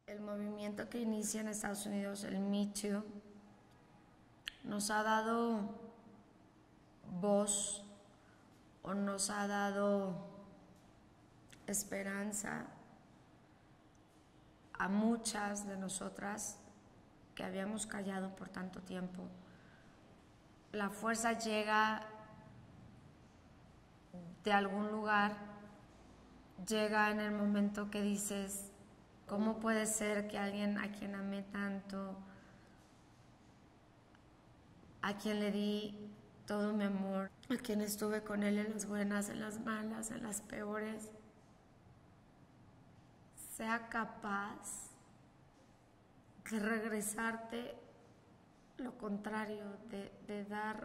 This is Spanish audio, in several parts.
el movimiento que inicia en Estados Unidos, el Me Too, nos ha dado voz o nos ha dado esperanza a muchas de nosotras que habíamos callado por tanto tiempo. La fuerza llega de algún lugar, llega en el momento que dices, ¿cómo puede ser que alguien a quien amé tanto, a quien le di todo mi amor, a quien estuve con él en las buenas, en las malas, en las peores, sea capaz de regresarte lo contrario, de dar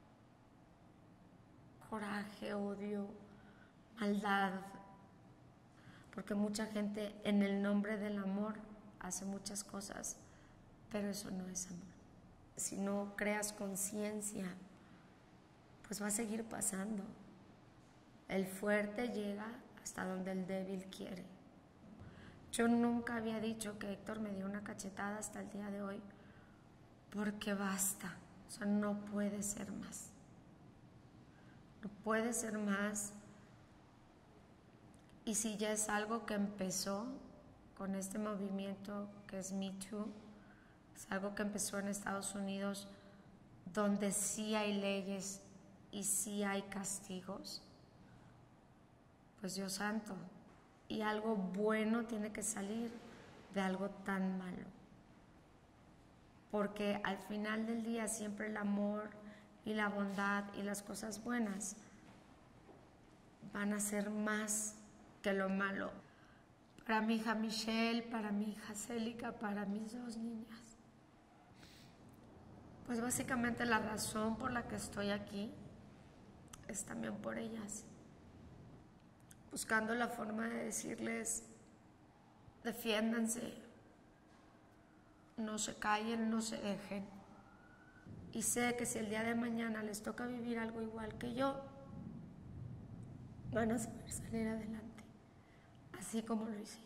coraje, odio, maldad? Porque mucha gente en el nombre del amor hace muchas cosas, pero eso no es amor. Si no creas conciencia, pues va a seguir pasando. El fuerte llega hasta donde el débil quiere. Yo nunca había dicho que Héctor me dio una cachetada hasta el día de hoy, porque basta, o sea, no puede ser más. No puede ser más. Y si ya es algo que empezó con este movimiento que es Me Too, es algo que empezó en Estados Unidos, donde sí hay leyes y sí hay castigos, pues Dios santo, y algo bueno tiene que salir de algo tan malo. Porque al final del día siempre el amor y la bondad y las cosas buenas van a ser más que lo malo. Para mi hija Michelle, para mi hija Célica, para mis dos niñas. Pues básicamente la razón por la que estoy aquí es también por ellas. Buscando la forma de decirles, defiéndanse, no se callen, no se dejen. Y sé que si el día de mañana les toca vivir algo igual que yo, van a saber salir adelante, así como lo hice.